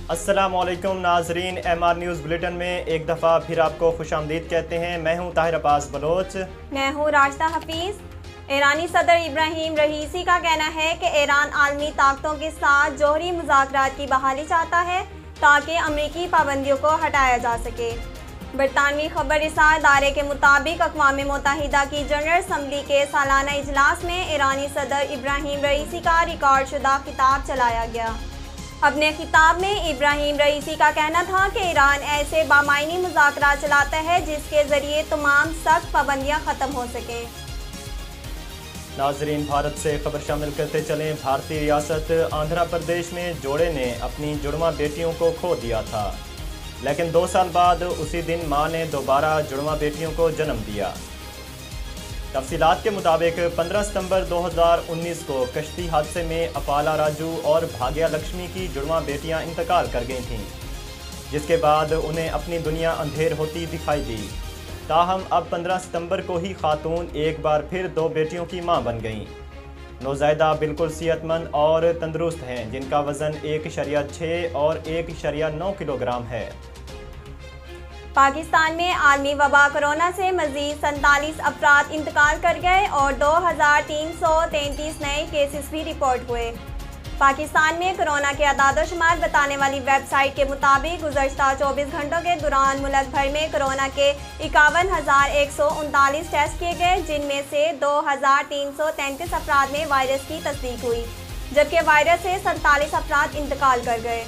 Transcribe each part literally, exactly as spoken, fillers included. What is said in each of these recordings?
السلام علیکم ناظرین، ایم آر نیوز بلیٹن میں ایک دفعہ پھر آپ کو خوش آمدید کہتے ہیں۔ میں ہوں طاہر عباس بلوچ۔ میں ہوں راشدہ حفیظ۔ ایرانی صدر ابراہیم رئیسی کا کہنا ہے کہ ایران عالمی طاقتوں کے ساتھ جوہری مذاکرات کی بحالی چاہتا ہے تاکہ امریکی پابندیوں کو ہٹایا جا سکے۔ برطانوی خبر رساں ادارے کے مطابق اقوام متحدہ کی جنرل اسمبلی کے سالانہ اجلاس میں ایرانی صدر ابراہیم رئیسی کا ریکارڈ شدہ خطاب چلایا گیا۔ اپنے خطاب میں ابراہیم رئیسی کا کہنا تھا کہ ایران ایسے بامعنی مذاکرات چلاتا ہے جس کے ذریعے تمام سخت پابندیاں ختم ہو سکیں۔ ناظرین، بھارت سے خبر شامل کرتے چلیں۔ بھارتی ریاست آندھرا پردیش میں جوڑے نے اپنی جڑواں بیٹیوں کو کھو دیا تھا، لیکن دو سال بعد اسی دن ماں نے دوبارہ جڑواں بیٹیوں کو جنم دیا۔ تفصیلات کے مطابق پندرہ ستمبر دو ہزار انیس کو کشتی حادثے میں اپالا راجو اور بھاگیہ لکشمی کی جڑواں بیٹیاں انتقال کر گئی تھیں، جس کے بعد انہیں اپنی دنیا اندھیر ہوتی دکھائی دی۔ تاہم اب پندرہ ستمبر کو ہی خاتون ایک بار پھر دو بیٹیوں کی ماں بن گئیں۔ نوزائیدہ بالکل صحت مند اور تندرست ہیں، جن کا وزن ایک اشاریہ چھ اور ایک اشاریہ نو کلو گرام ہے۔ پاکستان میں عالمی وبا کرونا سے مزید سینتالیس افراد انتقال کر گئے اور دو ہزار تین سو تینتیس نئے کیسز بھی رپورٹ ہوئے۔ پاکستان میں کرونا کے اعداد و شمار بتانے والی ویب سائٹ کے مطابق گزشتہ چوبیس گھنٹوں کے دوران ملک بھر میں کرونا کے اکاون ہزار ایک سو انتالیس ٹیسٹ کیے گئے، جن میں سے دو ہزار تین سو تینتیس افراد میں وائرس کی تصدیق ہوئی، جبکہ وائرس سے سینتالیس افراد انتقال کر گئے۔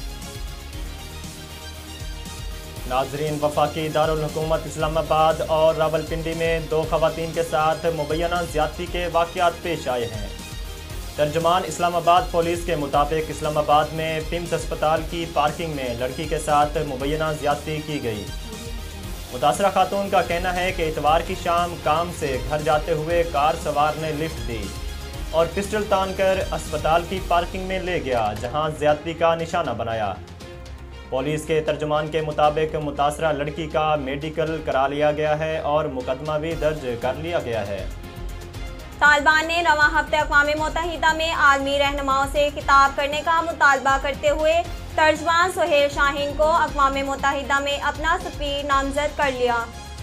ناظرین، وفاقی دارالحکومت اسلام آباد اور راولپنڈی میں دو خواتین کے ساتھ مبینہ زیادتی کے واقعات پیش آئے ہیں۔ ترجمان اسلام آباد پولیس کے مطابق اسلام آباد میں پمس اسپتال کی پارکنگ میں لڑکی کے ساتھ مبینہ زیادتی کی گئی۔ متاثرہ خاتون کا کہنا ہے کہ اتوار کی شام کام سے گھر جاتے ہوئے کار سوار نے لفٹ دی اور پسٹل تان کر اسپتال کی پارکنگ میں لے گیا، جہاں زیادتی کا نشانہ بنایا۔ پولیس کے ترجمان کے مطابق متاثرہ لڑکی کا میڈیکل کرا لیا گیا ہے اور مقدمہ بھی درج کر لیا گیا ہے۔ طالبان نے رواں ہفتے اقوام متحدہ میں عالمی رہنماؤں سے خطاب کرنے کا مطالبہ کرتے ہوئے ترجمان سہیل شاہین کو اقوام متحدہ میں اپنا سفیر نامزد کر لیا۔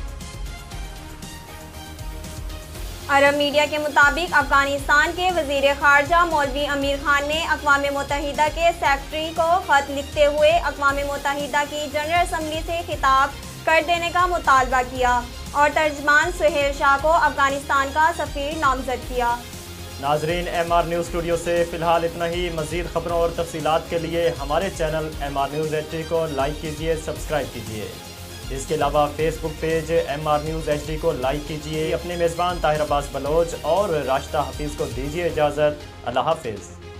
عرب میڈیا کے مطابق افغانستان کے وزیر خارجہ مولوی امیر خان نے اقوام متحدہ کے سیکرٹری کو خط لکھتے ہوئے اقوام متحدہ کی جنرل اسمبلی سے خطاب کر دینے کا مطالبہ کیا اور ترجمان سہیل شاہ کو افغانستان کا سفیر نامزد کیا۔ ناظرین، ایم آر نیوز اسٹوڈیو سے فی الحال اتنا ہی۔ مزید خبروں اور تفصیلات کے لیے ہمارے channel M R News H D کو لائک کیجیے، سبسکرائب کیجیے۔ اس کے علاوہ Facebook page M R News H D کو لائک کیجیے۔ اپنے میزبان طاہر عباس بلوچ اور راشدہ حفیظ کو دیجیے اجازت۔ اللہ حافظ۔